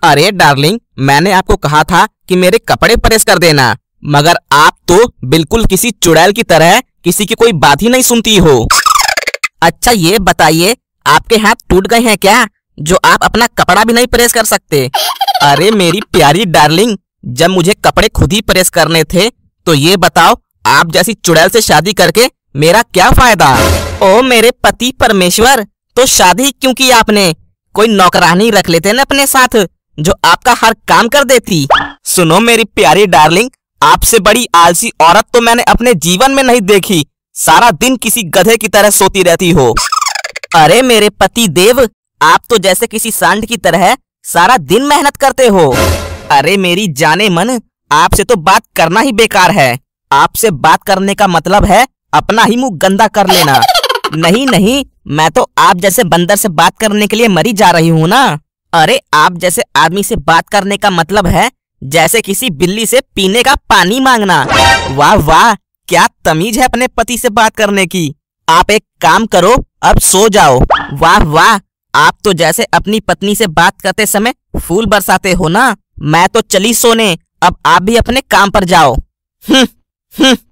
अरे डार्लिंग, मैंने आपको कहा था कि मेरे कपड़े प्रेस कर देना, मगर आप तो बिल्कुल किसी चुड़ैल की तरह किसी की कोई बात ही नहीं सुनती हो। अच्छा ये बताइए, आपके हाथ टूट गए हैं क्या, जो आप अपना कपड़ा भी नहीं प्रेस कर सकते? अरे मेरी प्यारी डार्लिंग, जब मुझे कपड़े खुद ही प्रेस करने थे तो ये बताओ, आप जैसी चुड़ैल से शादी करके मेरा क्या फायदा? ओ मेरे पति परमेश्वर, तो शादी क्यों की आपने? कोई नौकरानी रख लेते ना अपने साथ, जो आपका हर काम कर देती। सुनो मेरी प्यारी डार्लिंग, आपसे बड़ी आलसी औरत तो मैंने अपने जीवन में नहीं देखी। सारा दिन किसी गधे की तरह सोती रहती हो। अरे मेरे पति देव, आप तो जैसे किसी सांड की तरह सारा दिन मेहनत करते हो। अरे मेरी जाने मन, आपसे तो बात करना ही बेकार है। आपसे बात करने का मतलब है अपना ही मुंह गंदा कर लेना। नहीं नहीं, मैं तो आप जैसे बंदर से बात करने के लिए मरी जा रही हूँ ना। अरे आप जैसे आदमी से बात करने का मतलब है जैसे किसी बिल्ली से पीने का पानी मांगना। वाह वाह, क्या तमीज है अपने पति से बात करने की। आप एक काम करो, अब सो जाओ। वाह वाह, आप तो जैसे अपनी पत्नी से बात करते समय फूल बरसाते हो ना। मैं तो चली सोने, अब आप भी अपने काम पर जाओ।